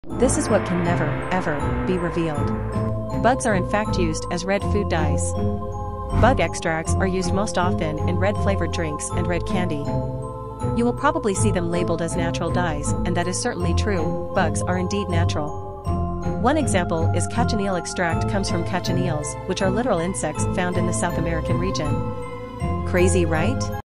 This is what can never, ever, be revealed. Bugs are in fact used as red food dyes. Bug extracts are used most often in red flavored drinks and red candy. You will probably see them labeled as natural dyes, and that is certainly true. Bugs are indeed natural. One example is cochineal extract comes from cochineals, which are literal insects found in the South American region. Crazy, right?